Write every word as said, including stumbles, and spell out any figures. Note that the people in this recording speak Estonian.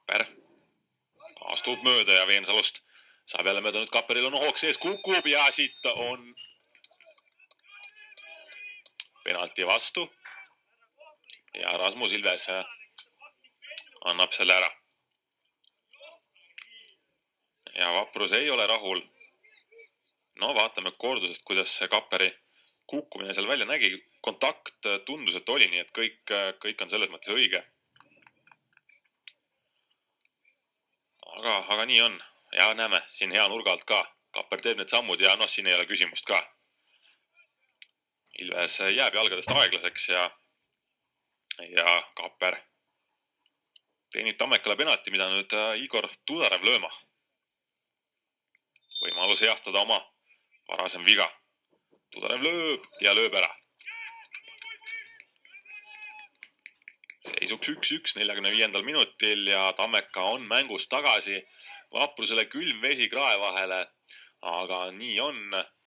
Kapper astub mööda ja Veensalust saab jälle mööda nüüd Kapperil on hoog sees, kukub ja siit on penalti vastu. Ja Rasmus Ilves annab selle ära. Ja Vaprus ei ole rahul. No vaatame kordusest, kuidas see Kapperi kukkumine seal välja nägi. Kontakt tundus, et oli nii, et kõik, kõik on selles mõttes õige. Aga, aga nii on. Ja näeme, siin hea nurga alt ka. Kapper teeb need sammud ja noh, siin ei ole küsimust ka. Ilves jääb jalgadest aeglaseks ja, ja Kapper teenib Tammekale penalti, mida nüüd Igor Tudarev lööma. Võimalus heastada oma varasem viga. Tudarev lööb ja lööb ära. Seisuks üks üks neljakümne viiendal minutil ja Tammeka on mängus tagasi. Vaprusele külm vesi krae vahele, aga nii on.